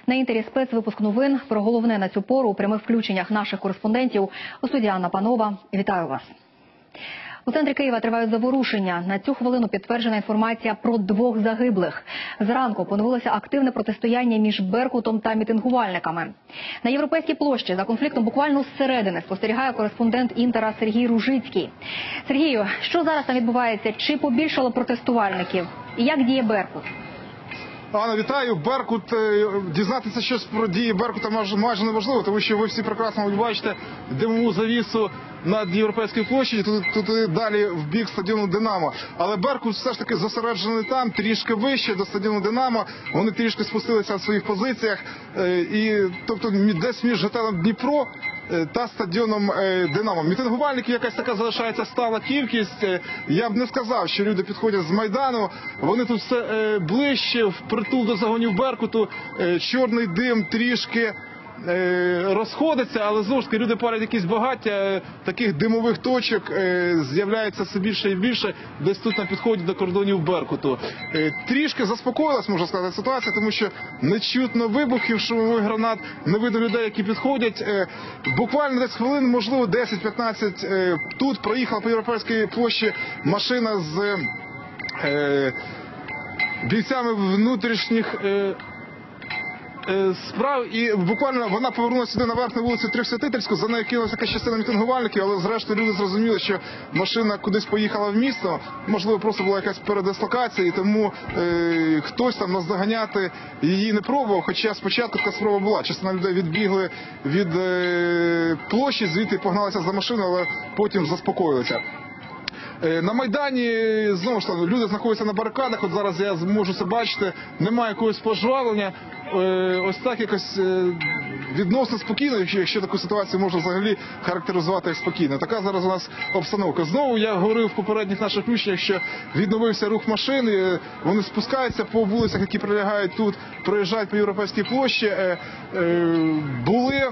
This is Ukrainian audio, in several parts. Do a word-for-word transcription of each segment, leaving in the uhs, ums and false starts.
На інтері спецвипуск новин про головне на цю пору у прямих включеннях наших кореспондентів. У студії Анна Панова. Вітаю вас. У центрі Києва тривають заворушення. На цю хвилину підтверджена інформація про двох загиблих. Зранку поновилося активне протистояння між Беркутом та мітингувальниками. На Європейській площі за конфліктом буквально зсередини спостерігає кореспондент Інтера Сергій Ружицький. Сергію, що зараз там відбувається? Чи побільшало протестувальників? І як діє Беркут? Анна, вітаю. Беркут, дізнатися щось про дії Беркута майже, майже неможливо, тому що ви всі прекрасно бачите димову завісу над Європейською площею, тут, тут далі в бік стадіону «Динамо». Але Беркут все ж таки зосереджений там, трішки вище до стадіону «Динамо». Вони трішки спустилися на своїх позиціях. І, тобто десь між готелем «Дніпро» та стадіоном «Динамо». Мітингувальників якась така залишається стала кількість. Я б не сказав, що люди підходять з Майдану. Вони тут все ближче, впритул до загонів Беркуту. Чорний дим трішки розходиться, але знову ж таки люди палять якісь багаття, таких димових точок з'являється все більше і більше, десь тут на підході до кордонів Беркуту. Трішки заспокоїлась, можна сказати, ситуація, тому що не чутно вибухів, шумових гранат, не видно людей, які підходять. Буквально десь хвилин, можливо, десять-п'ятнадцять, тут проїхала по Європейській площі машина з бійцями внутрішніх справ, і буквально вона повернулася сюди наверх на вулицю Трьохсвятительську, за нею кинулася якась частина мітингувальників, але зрештою люди зрозуміли, що машина кудись поїхала в місто, можливо, просто була якась передислокація, і тому е, хтось там наздоганяти її не пробував, хоча спочатку така спроба була. Частина людей відбігли від е, площі, звідти погналися за машиною, але потім заспокоїлися. На Майдані, знову ж таки, люди знаходяться на барикадах, от зараз я можу це бачити, немає якогось пожвавлення, ось так якось відносно спокійно, якщо таку ситуацію можна взагалі характеризувати як спокійно. Така зараз у нас обстановка. Знову я говорив в попередніх наших включеннях, що відновився рух машин, вони спускаються по вулицях, які прилягають тут, проїжджають по Європейській площі, були...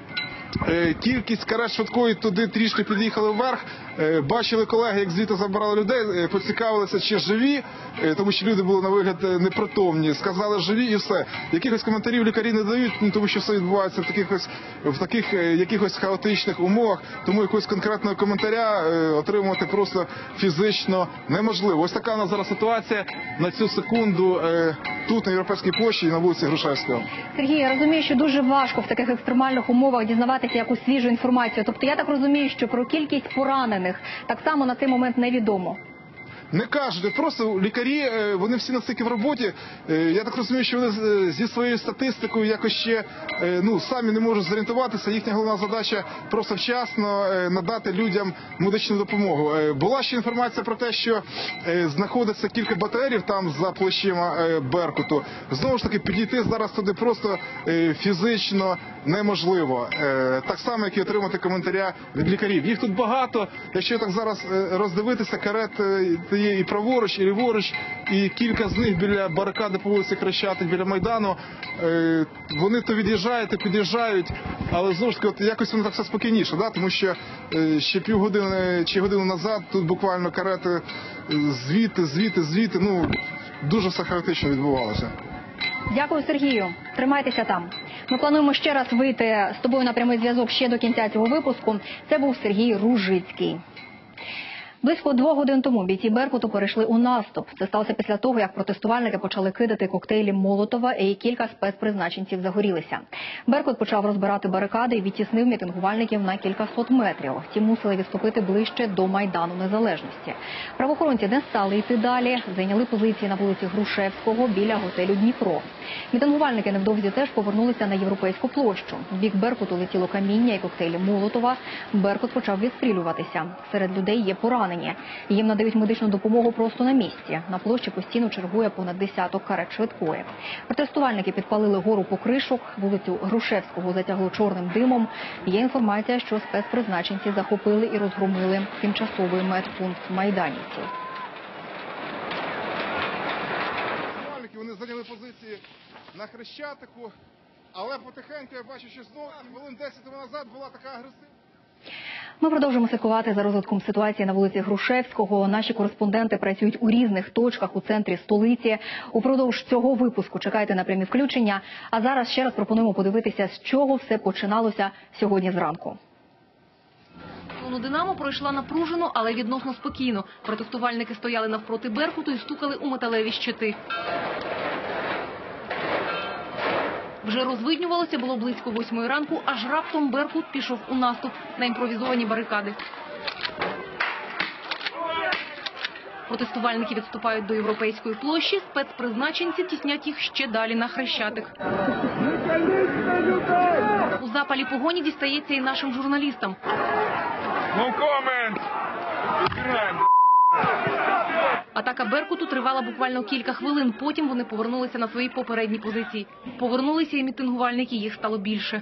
Кількість карет швидкої туди трішки під'їхали вверх. Бачили колеги, як звідти забирали людей, поцікавилися, чи живі, тому що люди були на вигляд непритомні. Сказали живі і все. Якихось коментарів лікарі не дають, тому що все відбувається в таких, ось, в таких якихось хаотичних умовах, тому якогось конкретного коментаря отримувати просто фізично неможливо. Ось така у нас зараз ситуація на цю секунду тут, на Європейській площі і на вулиці Грушевського. Сергій, я розумію, що дуже важко в таких екстремальних умовах дізнаватися якусь свіжу інформацію. Тобто я так розумію, що про кількість поранених так само на цей момент невідомо. Не кажуть, просто лікарі, вони всі настільки в роботі. Я так розумію, що вони зі своєю статистикою якось ще ну, самі не можуть зорієнтуватися. Їхня головна задача просто вчасно надати людям медичну допомогу. Була ще інформація про те, що знаходиться кілька БТРів там за площима Беркуту. Знову ж таки, підійти зараз туди просто фізично неможливо. Так само, як і отримати коментаря від лікарів. Їх тут багато. Якщо так зараз роздивитися, карет є і праворуч, і ліворуч, і кілька з них біля барикади по вулиці Хрещатик, біля Майдану. Вони то від'їжджають, то під'їжджають, але знову ж таки, от якось воно так все спокійніше, да? Тому що ще півгодини чи годину назад тут буквально карети звідти, звідти, звідти, ну, дуже все хаотично відбувалося. Дякую, Сергію. Тримайтеся там. Ми плануємо ще раз вийти з тобою на прямий зв'язок ще до кінця цього випуску. Це був Сергій Ружицький. Близько двох годин тому бійці Беркуту перейшли у наступ. Це сталося після того, як протестувальники почали кидати коктейлі Молотова і кілька спецпризначенців загорілися. Беркут почав розбирати барикади і відтіснив мітингувальників на кількасот метрів. Ті мусили відступити ближче до Майдану Незалежності. Правоохоронці не стали йти далі, зайняли позиції на вулиці Грушевського біля готелю «Дніпро». Мітингувальники невдовзі теж повернулися на Європейську площу. В бік Беркуту летіло каміння і коктейлі Молотова. Беркут почав відстрілюватися. Серед людей є поранені. Їм надають медичну допомогу просто на місці. На площі постійно чергує понад десяток карет швидкої. Протестувальники підпалили гору покришок, вулицю Грушевського затягло чорним димом. Є інформація, що спецпризначенці захопили і розгромили тимчасовий медпункт майданівців. Вони зайняли позиції на Хрещатику, але потихеньку я бачу, що знову хвилин десять тому назад була така агресивна. Ми продовжимо слідкувати за розвитком ситуації на вулиці Грушевського. Наші кореспонденти працюють у різних точках у центрі столиці. Упродовж цього випуску чекайте на прямі включення. А зараз ще раз пропонуємо подивитися, з чого все починалося сьогодні зранку. Колону «Динамо» пройшла напружено, але відносно спокійно. Протестувальники стояли навпроти «Беркуту» і стукали у металеві щити. Вже розвиднювалося, було близько восьмої ранку, аж раптом «Беркут» пішов у наступ на імпровізовані барикади. Протестувальники відступають до Європейської площі, спецпризначенці тіснять їх ще далі на Хрещатик. У запалі погоні дістається і нашим журналістам. No comment! Атака «Беркуту» тривала буквально кілька хвилин, потім вони повернулися на свої попередні позиції. Повернулися і мітингувальники, їх стало більше.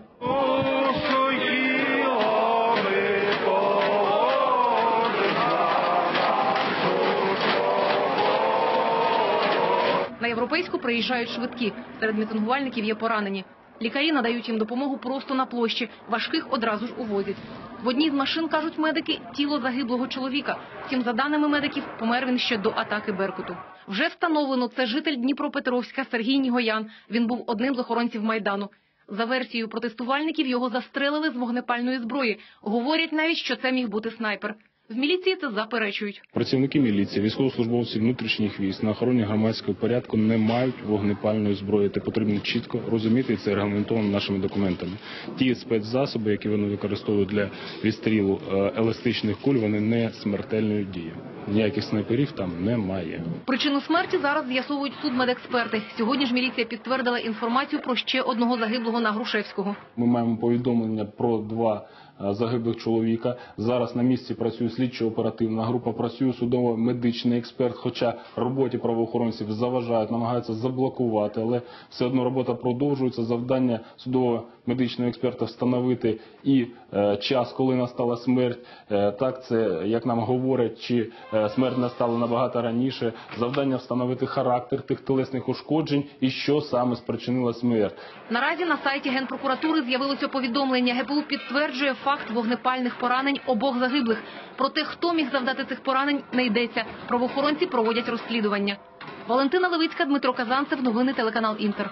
На Європейську приїжджають швидкі. Серед мітингувальників є поранені. Лікарі надають їм допомогу просто на площі. Важких одразу ж увозять. В одній з машин, кажуть медики, тіло загиблого чоловіка. Втім, за даними медиків, помер він ще до атаки «Беркуту». Вже встановлено, це житель Дніпропетровська Сергій Нігоян. Він був одним з охоронців Майдану. За версією протестувальників, його застрелили з вогнепальної зброї. Говорять навіть, що це міг бути снайпер. В міліції це заперечують. Працівники міліції, військовослужбовці внутрішніх військ на охороні громадського порядку не мають вогнепальної зброї. Це потрібно чітко розуміти, і це регламентовано нашими документами. Ті спецзасоби, які вони використовують для відстрілу еластичних куль, вони не смертельної дії. Ніяких снайперів там немає. Причину смерті зараз з'ясовують судмедексперти. Сьогодні ж міліція підтвердила інформацію про ще одного загиблого на Грушевського. Ми маємо повідомлення про два загиблих чоловіка. Зараз на місці працює слідчо-оперативна група, працює судово-медичний експерт, хоча роботі правоохоронців заважають, намагаються заблокувати, але все одно робота продовжується. Завдання судово-медичного експерта встановити і е, час, коли настала смерть. Е, так, це, як нам говорять, чи е, смерть настала набагато раніше. Завдання встановити характер тих тілесних ушкоджень і що саме спричинила смерть. Наразі на сайті Генпрокуратури з'явилося повідомлення. ГПУ підтверджує факт вогнепальних поранень обох загиблих. Про те, хто міг завдати цих поранень, не йдеться. Правоохоронці проводять розслідування. Валентина Левицька, Дмитро Казанцев. Новини телеканал «Інтер».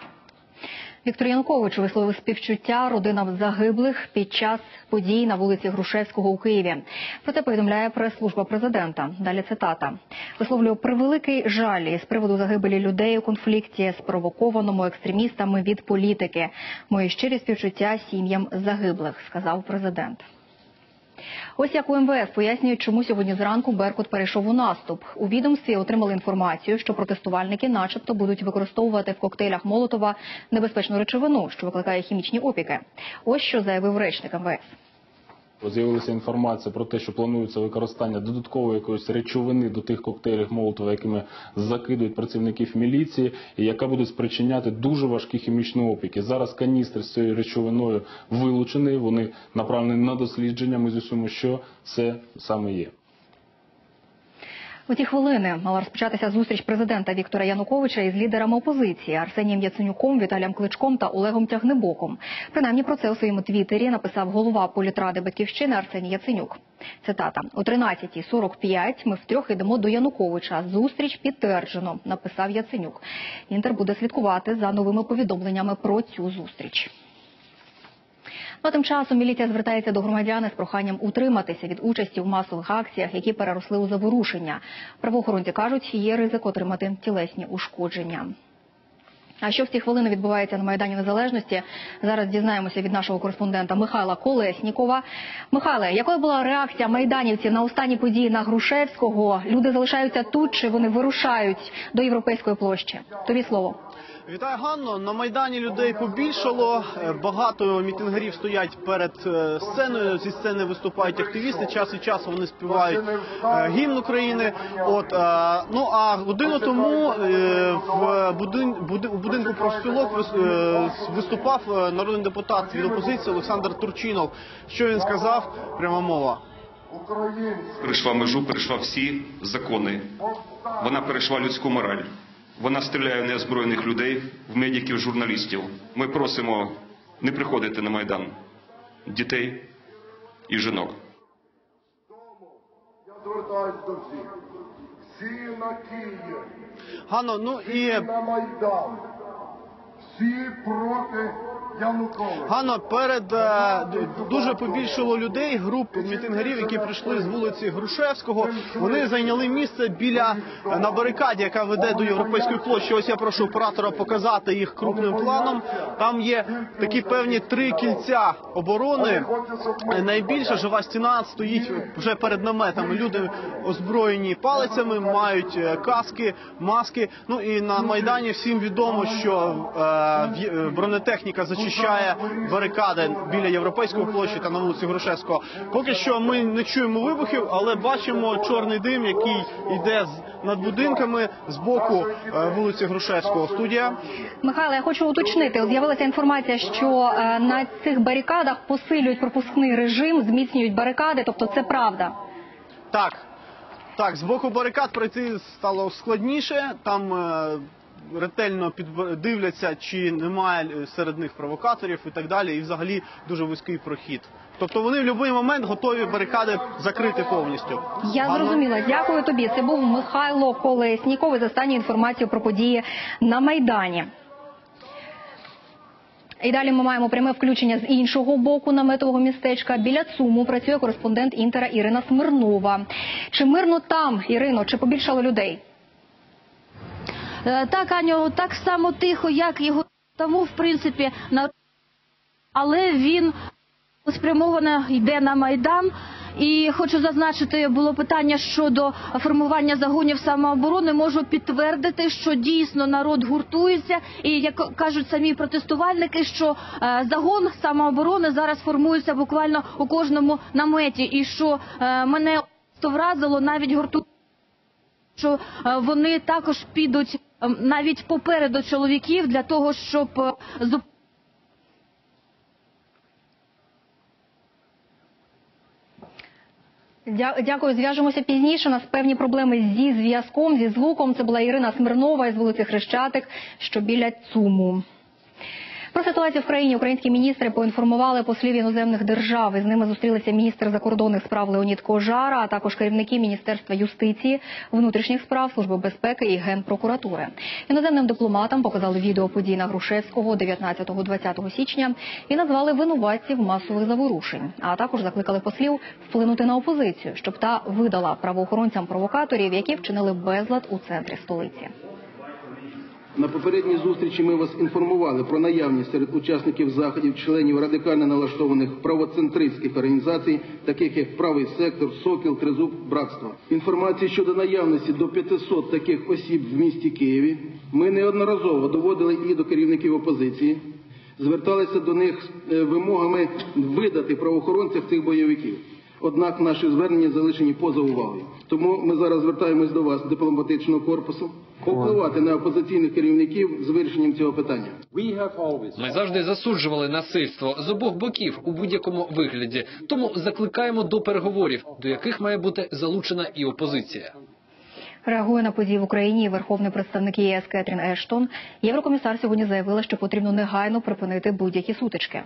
Віктор Янукович висловив співчуття родинам загиблих під час подій на вулиці Грушевського у Києві. Про це повідомляє прес-служба президента. Далі цитата. «Висловлюю превеликий жаль із приводу загибелі людей у конфлікті, спровокованому екстремістами від політики. Мої щирі співчуття сім'ям загиблих», сказав президент. Ось як у ем ве ес пояснюють, чому сьогодні зранку «Беркут» перейшов у наступ. У відомстві отримали інформацію, що протестувальники начебто будуть використовувати в коктейлях Молотова небезпечну речовину, що викликає хімічні опіки. Ось що заявив речник ем ве ес. З'явилася інформація про те, що планується використання додаткової якоїсь речовини до тих коктейлів Молотова, якими закидують працівників міліції, і яка буде спричиняти дуже важкі хімічні опіки. Зараз каністри з цією речовиною вилучені, вони направлені на дослідження, ми з'ясуємо, що це саме є. У ті хвилини мала розпочатися зустріч президента Віктора Януковича із лідерами опозиції Арсенієм Яценюком, Віталієм Кличком та Олегом Тягнебоком. Принаймні про це у своєму твіттері написав голова політради «Батьківщини» Арсеній Яценюк. Цитата. «О тринадцятій сорок п'ять ми втрьох йдемо до Януковича. Зустріч підтверджено», написав Яценюк. «Інтер» буде слідкувати за новими повідомленнями про цю зустріч. Ну, а тим часом міліція звертається до громадян з проханням утриматися від участі в масових акціях, які переросли у заворушення. Правоохоронці кажуть, є ризик отримати тілесні ушкодження. А що в ці хвилини відбувається на Майдані Незалежності, зараз дізнаємося від нашого кореспондента Михайла Колеснікова. Михайле, якою була реакція майданівців на останні події на Грушевського? Люди залишаються тут чи вони вирушають до Європейської площі? Тобі слово. Вітаю, Ганно. На Майдані людей побільшало. Багато мітингарів стоять перед сценою. Зі сцени виступають активісти. Час від часу вони співають гімн України. От, ну а годину тому в будин, у будинку профспілок виступав народний депутат від опозиції Олександр Турчинов. Що він сказав? Пряма мова. Перейшла межу, перейшла всі закони. Вона перейшла людську мораль. Вона стріляє в неозброєних людей, в медиків, журналістів. Ми просимо не приходити на Майдан дітей і жінок. звертаюсь до всіх. Всі на Київ, Ганно, ну і всі на Майдан, всі проти Януковича. Ганно, перед е, дуже побільшало людей, груп мітингарів, які прийшли з вулиці Грушевського. Вони зайняли місце біля е, на барикаді, яка веде до Європейської площі. Ось я прошу оператора показати їх крупним планом. Там є такі певні три кільця оборони. Е, Найбільша жива стіна стоїть вже перед наметами. Люди озброєні палицями, мають е, каски, маски. Ну і на Майдані всім відомо, що е, в- бронетехніка зачищає барикади біля Європейської площі та на вулиці Грушевського. Поки що ми не чуємо вибухів, але бачимо чорний дим, який йде з- над будинками з боку е, вулиці Грушевського. Студія. Михайло, я хочу уточнити. От з'явилася інформація, що е, на цих барикадах посилюють пропускний режим, зміцнюють барикади, тобто це правда. Так, так, з боку барикад пройти стало складніше. Там е, ретельно підб- дивляться, чи немає серед них провокаторів і так далі. І взагалі дуже вузький прохід. Тобто вони в будь-який момент готові барикади закрити повністю. Я Ганно? зрозуміла. Дякую тобі. Це був Михайло Колесніков із останньою інформацією про події на Майдані. І далі ми маємо пряме включення з іншого боку наметового містечка. Біля ЦУМу працює кореспондент Інтера Ірина Смирнова. Чи мирно там, Ірино, чи побільшало людей? Е, Так, Аню, так само тихо, як його тому, в принципі, на... але він спрямовано йде на Майдан. І хочу зазначити, було питання щодо формування загонів самооборони. Можу підтвердити, що дійсно народ гуртується. І, як кажуть самі протестувальники, що е, загон самооборони зараз формується буквально у кожному наметі. І що е, мене вразило, навіть гурту, що е, вони також підуть е, навіть попереду чоловіків для того, щоб е, зупинити. Дя- Дякую, зв'яжемося пізніше. У нас певні проблеми зі зв'язком, зі звуком. Це була Ірина Смирнова із вулиці Хрещатик, що біля ЦУМу. Про ситуацію в країні українські міністри поінформували послів іноземних держав. Із ними зустрілися міністр закордонних справ Леонід Кожара, а також керівники Міністерства юстиції, внутрішніх справ, Служби безпеки і Генпрокуратури. Іноземним дипломатам показали відео подій на Грушевського дев'ятнадцятого-двадцятого січня і назвали винуватців масових заворушень. А також закликали послів вплинути на опозицію, щоб та видала правоохоронцям провокаторів, які вчинили безлад у центрі столиці. На попередній зустрічі ми вас інформували про наявність серед учасників заходів членів радикально налаштованих правоцентристських організацій, таких як Правий сектор, Сокіл, Тризуб, Братство. Інформації щодо наявності до п'ятисот таких осіб в місті Києві ми неодноразово доводили і до керівників опозиції, зверталися до них з вимогами видати правоохоронців цих бойовиків. Однак наші звернення залишені поза увагою. Тому ми зараз звертаємось до вас, дипломатичного корпусу, повпливати на опозиційних керівників з вирішенням цього питання. Ми завжди засуджували насильство з обох боків у будь-якому вигляді. Тому закликаємо до переговорів, до яких має бути залучена і опозиція. Реагує на події в Україні і верховний представник ЄС Кетрін Ештон. Єврокомісар сьогодні заявила, що потрібно негайно припинити будь-які сутички.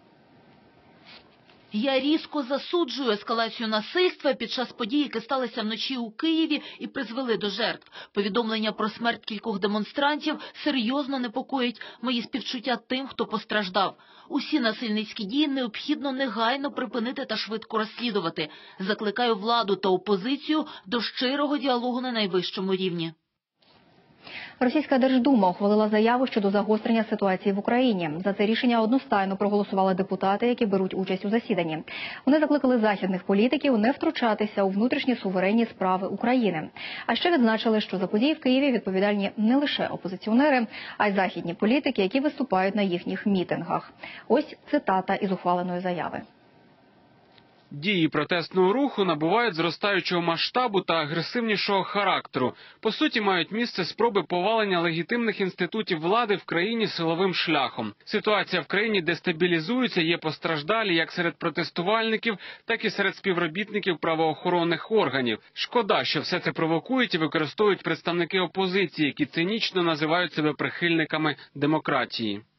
Я різко засуджую ескалацію насильства під час подій, які сталися вночі у Києві і призвели до жертв. Повідомлення про смерть кількох демонстрантів серйозно непокоїть. Мої співчуття тим, хто постраждав. Усі насильницькі дії необхідно негайно припинити та швидко розслідувати. Закликаю владу та опозицію до щирого діалогу на найвищому рівні. Російська Держдума ухвалила заяву щодо загострення ситуації в Україні. За це рішення одностайно проголосували депутати, які беруть участь у засіданні. Вони закликали західних політиків не втручатися у внутрішні суверенні справи України. А ще відзначили, що за події в Києві відповідальні не лише опозиціонери, а й західні політики, які виступають на їхніх мітингах. Ось цитата із ухваленої заяви. Дії протестного руху набувають зростаючого масштабу та агресивнішого характеру. По суті, мають місце спроби повалення легітимних інститутів влади в країні силовим шляхом. Ситуація в країні дестабілізується, є постраждалі як серед протестувальників, так і серед співробітників правоохоронних органів. Шкода, що все це провокують і використовують представники опозиції, які цинічно називають себе прихильниками демократії.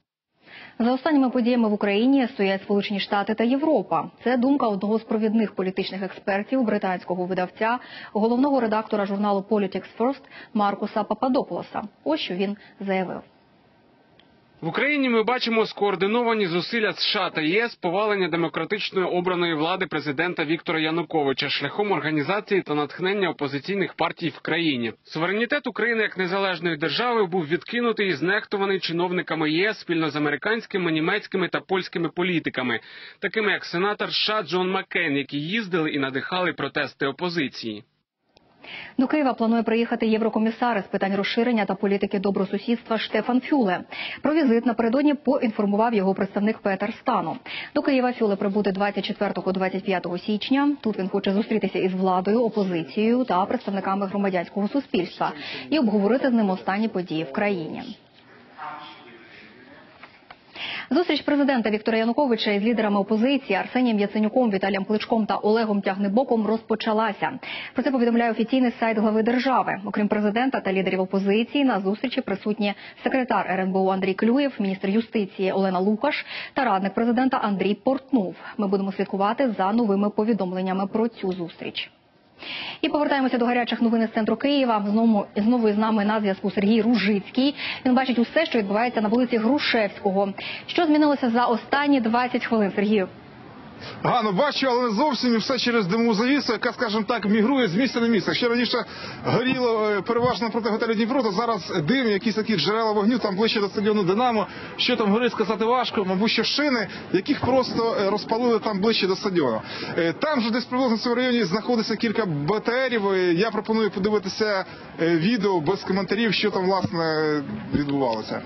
За останніми подіями в Україні стоять Сполучені Штати та Європа. Це думка одного з провідних політичних експертів британського видавця, головного редактора журналу Politics First Маркуса Пападополоса. Ось що він заявив. В Україні ми бачимо скоординовані зусилля США та ЄС повалення демократичної обраної влади президента Віктора Януковича шляхом організації та натхнення опозиційних партій в країні. Суверенітет України як незалежної держави був відкинутий і знехтуваний чиновниками ЄС спільно з американськими, німецькими та польськими політиками, такими як сенатор США Джон Маккейн, які їздили і надихали протести опозиції. До Києва планує приїхати єврокомісар з питань розширення та політики добросусідства Штефан Фюле. Про візит напередодні поінформував його представник Петер Стану. До Києва Фюле прибуде двадцять четвертого - двадцять п'ятого січня. Тут він хоче зустрітися із владою, опозицією та представниками громадянського суспільства і обговорити з ним останні події в країні. Зустріч президента Віктора Януковича із лідерами опозиції Арсенієм Яценюком, Віталієм Кличком та Олегом Тягнебоком розпочалася. Про це повідомляє офіційний сайт глави держави. Окрім президента та лідерів опозиції, на зустрічі присутні секретар ер ен бе у Андрій Клюєв, міністр юстиції Олена Лукаш та радник президента Андрій Портнов. Ми будемо слідкувати за новими повідомленнями про цю зустріч. І повертаємося до гарячих новин з центру Києва. Знову, знову із нами на зв'язку Сергій Ружицький. Він бачить усе, що відбувається на вулиці Грушевського. Що змінилося за останні двадцять хвилин, Сергію? Ганно, бачу, але не зовсім, і все через димову завісу, яка, скажімо так, мігрує з місця на місце. Ще раніше горіло переважно проти готелю Дніпро, то зараз дим, якісь такі джерела вогню, там ближче до стадіону Динамо. Що там горить, сказати важко, мабуть, що шини, яких просто розпалили там ближче до стадіону. Там же десь приблизно в цьому районі знаходиться кілька бе те ерів. Я пропоную подивитися відео без коментарів, що там, власне, відбувалося.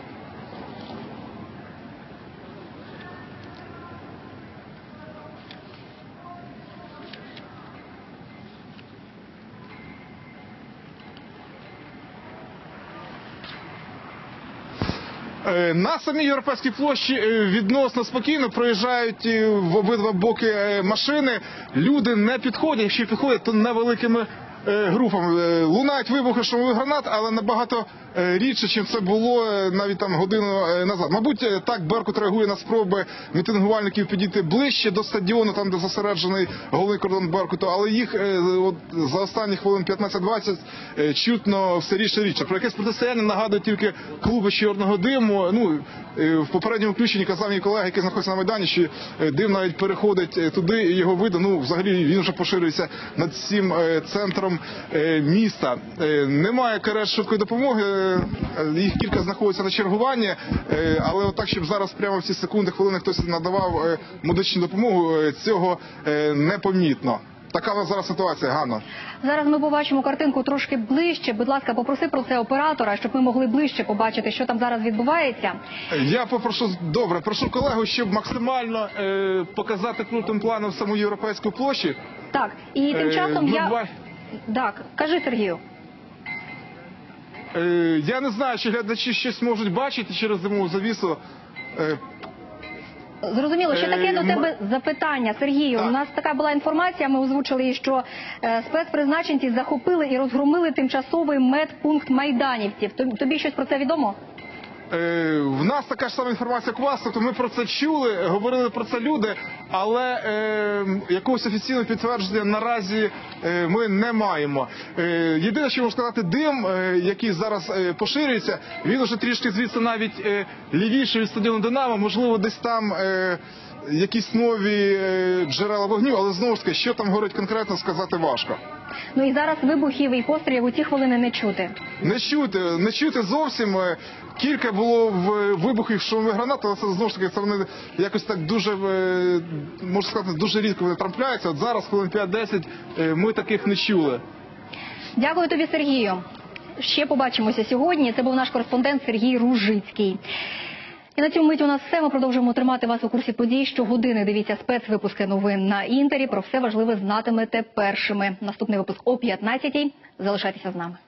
На самій Європейській площі відносно спокійно проїжджають в обидва боки машини. Люди не підходять, якщо підходять, то невеликими групами. Лунають вибухи шумових гранат, але набагато рідше, чим це було навіть там годину назад. Мабуть, так Беркут реагує на спроби мітингувальників підійти ближче до стадіону, там де зосереджений головний кордон Беркуту, але їх от, за останні хвилин п'ятнадцять-двадцять чутно все рідше рідше. Про якесь протистояння нагадує тільки клуби чорного диму. Ну, в попередньому включенні казав мій колега, який знаходиться на Майдані, що дим навіть переходить туди, і його видно. Ну, взагалі він вже поширюється над всім центром міста. Немає карет швидкої допомоги, їх кілька знаходиться на чергуванні, але отак, щоб зараз прямо в ці секунди, хвилини хтось надавав медичну допомогу, цього непомітно. Така у нас зараз ситуація, Ганно. Зараз ми побачимо картинку трошки ближче. Будь ласка, попроси про це оператора, щоб ми могли ближче побачити, що там зараз відбувається. Я попрошу, добре, прошу колегу, щоб максимально е, показати крутим планом саму Європейську площу. Так, і тим часом е, я... ба... Так, кажи, Сергію. Е, я не знаю, чи глядачі щось можуть бачити через димову завісу. Е, Зрозуміло, ще таке до тебе запитання, Сергію. У нас така була інформація, ми озвучили її, що спецпризначенці захопили і розгромили тимчасовий медпункт майданівців. Тобі щось про це відомо? Е, в нас така ж сама інформація, як у вас, тобто ми про це чули, говорили про це люди, але е, якогось офіційного підтвердження наразі е, ми не маємо. Е, єдине, що можу сказати, дим, е, який зараз е, поширюється, він уже трішки звідси навіть е, лівіше від стадіону Динамо, можливо, десь там е, якісь нові е, джерела вогню, але знову ж таки, що там горить конкретно, сказати важко. Ну і зараз вибухів і пострілів у ці хвилини не чути. Не чути, не чути зовсім. Кілька було вибухів шумових гранат, але це знову ж таки це вони якось так дуже, можна сказати, дуже рідко вони трапляються. От зараз, хвилин п'ять-десять, ми таких не чули. Дякую тобі, Сергію. Ще побачимося сьогодні. Це був наш кореспондент Сергій Ружицький. І на цьому мить у нас все. Ми продовжуємо тримати вас у курсі подій. Щогодини дивіться спецвипуски новин на Інтері. Про все важливе знатимете першими. Наступний випуск о п'ятнадцятій. Залишайтеся з нами.